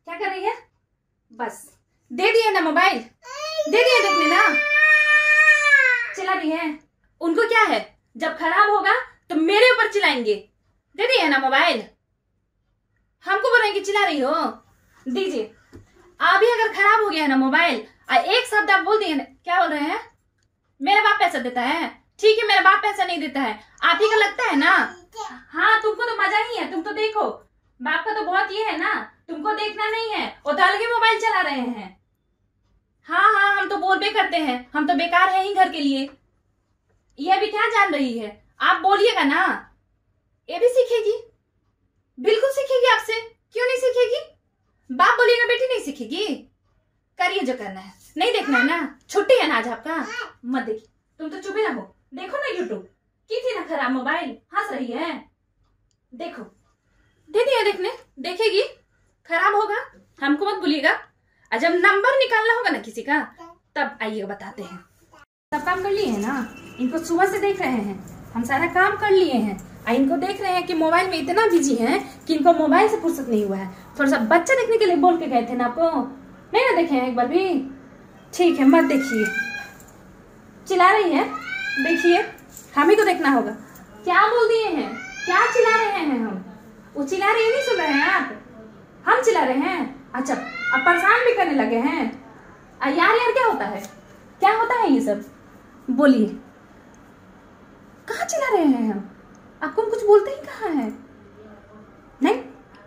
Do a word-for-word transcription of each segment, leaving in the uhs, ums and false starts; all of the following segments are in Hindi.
क्या कर रही है? बस दे दिए ना मोबाइल, दे दिए देखने ना, चिल्ला रही है। उनको क्या है, जब खराब होगा तो मेरे ऊपर चिल्लाएंगे। दे दिए ना मोबाइल, हमको बोल रहे हैं कि चिल्ला रही हो। दीजिए। अभी अगर खराब हो गया है ना मोबाइल, एक शब्द आप बोल दिए ना, क्या बोल रहे हैं? मेरा बाप पैसा देता है? ठीक है, मेरा बाप पैसा नहीं देता है, आप ही का लगता है ना। हाँ, तुमको तो मजा ही है, तुम तो देखो, बाप का तो बहुत ये है ना, तुमको देखना नहीं है, वो तो अलग ही मोबाइल चला रहे हैं। हाँ हाँ, हम तो बोल भी करते हैं, हम तो बेकार है ही घर के लिए। ये अभी क्या जान रही है, आप बोलिएगा ना, ये भी सीखेगी, बिल्कुल सीखेगी आपसे, क्यों नहीं सीखेगी? बाप बोलिएगा बेटी नहीं सीखेगी। करिए जो करना है, नहीं देखना है ना, छुट्टी है ना आज आपका, मत देखिए, तुम तो चुप ही रहो। देखो ना यूट्यूब की थी ना खराब मोबाइल, हंस रही है। देखो, दे दिया देखने, देखेगी, खराब होगा हमको मत भूलिएगा। और जब नंबर निकालना होगा ना किसी का, तब आइएगा, बताते हैं। सब काम कर लिए हैं ना, इनको सुबह से देख रहे हैं, हम सारा काम कर लिए हैं, और इनको देख रहे हैं कि मोबाइल में इतना बिजी हैं कि इनको मोबाइल से फुर्सत नहीं हुआ है। थोड़ा सा बच्चा देखने के लिए बोल के गए थे ना आपको, नहीं ना देखे हैं एक बार भी? ठीक है, मत देखिए, चिल्ला रही है, देखिए, हम ही को देखना होगा। क्या बोल दिए हैं, क्या चिल्ला रहे हैं हम? वो चिल्ला रही है, नहीं सुन रहे हैं आप? हम चिल्ला रहे हैं? अच्छा, अब परेशान भी करने लगे हैं। यार यार क्या होता है, क्या होता है ये सब? बोलिए, कहाँ चिल्ला रहे हैं हम? आपको हम कुछ बोलते ही कहाँ है? नहीं,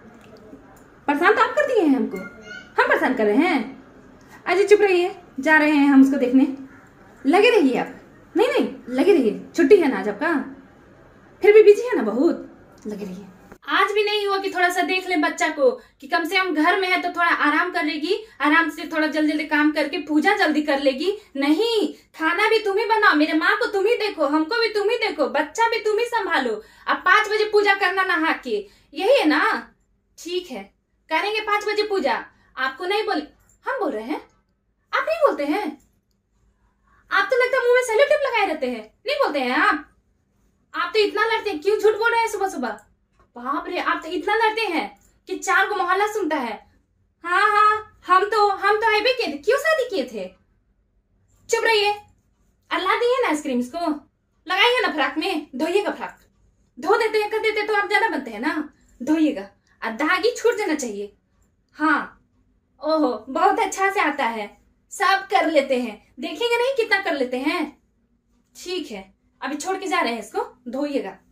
परेशान तो आप कर दिए हैं हमको, हम परेशान कर रहे हैं? अजय चुप रहिए, जा रहे हैं हम उसको देखने, लगे रहिए आप। नहीं नहीं, लगे रहिए, छुट्टी है ना आज आपका, फिर भी बिजी है ना बहुत, लगे रहिए। आज भी नहीं हुआ कि थोड़ा सा देख ले बच्चा को, कि कम से कम घर में है तो थोड़ा आराम कर लेगी, आराम से थोड़ा जल्दी जल्दी काम करके पूजा जल्दी कर लेगी। नहीं, खाना भी तुम ही बनाओ, मेरे माँ को तुम ही देखो, हमको भी तुम ही देखो, बच्चा भी तुम ही संभालो। अब पांच बजे पूजा करना नहा के, यही है ना? ठीक है, करेंगे पांच बजे पूजा। आपको नहीं बोले, हम बोल रहे हैं, आप नहीं बोलते हैं? आप तो लगता है मुंह में सेलो टेप लगाए रहते हैं, नहीं बोलते हैं आप? आप तो इतना लड़ते हैं, क्यों झूठ बोल रहे हैं सुबह सुबह? बाप रे, आप तो इतना लड़ते हैं कि चार को मोहल्ला सुनता है। हाँ हाँ, हम तो हम तो आईबे किए थे, क्यों शादी किए थे? चुप रहिए। अल्लाह दी है ना आइसक्रीम, इसको लगाइए ना फ्राक में, धोइएगा फ्राक, धो देते हैं कर देते तो आप ज्यादा बनते हैं ना, धोइएगा, और धागी छूट जाना चाहिए। हाँ, ओहो, बहुत अच्छा से आता है, सब कर लेते हैं, देखेंगे नहीं कितना कर लेते हैं। ठीक है, अभी छोड़ के जा रहे हैं इसको, धोइएगा।